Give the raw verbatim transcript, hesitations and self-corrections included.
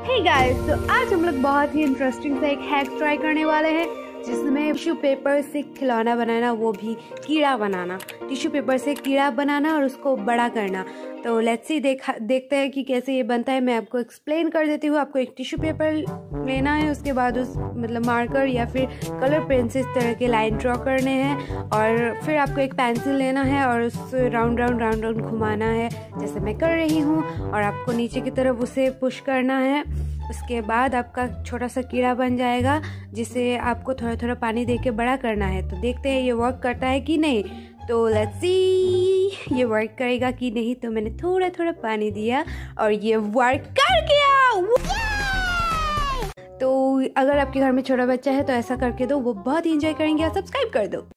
Hey guys, तो आज हम लोग बहुत ही इंटरेस्टिंग सा एक हैक ट्राई करने वाले हैं जिसमें टिश्यू पेपर से खिलौना बनाना, वो भी कीड़ा बनाना। टिश्यू पेपर से कीड़ा बनाना और उसको बड़ा करना। तो लेट्स सी देखा देखते हैं कि कैसे ये बनता है। मैं आपको एक्सप्लेन कर देती हूँ। आपको एक टिश्यू पेपर लेना है, उसके बाद उस मतलब मार्कर या फिर कलर पेन से इस तरह के लाइन ड्रॉ करने हैं और फिर आपको एक पेंसिल लेना है और उस राउंड राउंड राउंड राउंड घुमाना है जैसे मैं कर रही हूँ, और आपको नीचे की तरफ उसे पुश करना है। उसके बाद आपका छोटा सा कीड़ा बन जाएगा जिसे आपको थोड़ा थोड़ा पानी दे के बड़ा करना है। तो देखते हैं ये वर्क करता है कि नहीं। तो लेट्स सी ये वर्क करेगा कि नहीं। तो मैंने थोड़ा थोड़ा पानी दिया और ये वर्क कर गया। तो अगर आपके घर में छोटा बच्चा है तो ऐसा करके दो, वो बहुत ही इंजॉय करेंगे। और सब्सक्राइब कर दो।